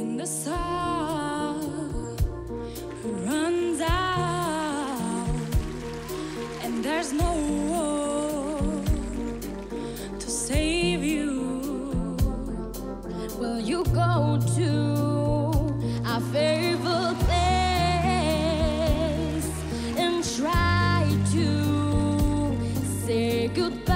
when the sun runs out and there's no one to save you, will you go to our favorite place and try to say goodbye?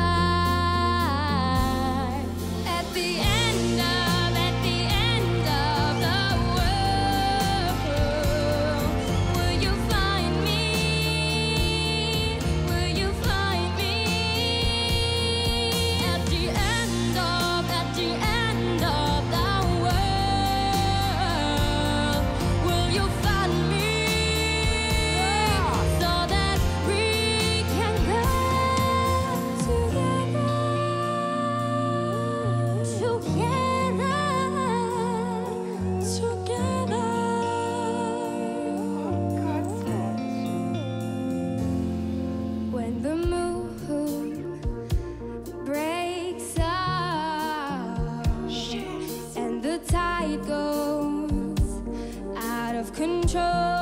When the moon breaks up and the tide goes out of control,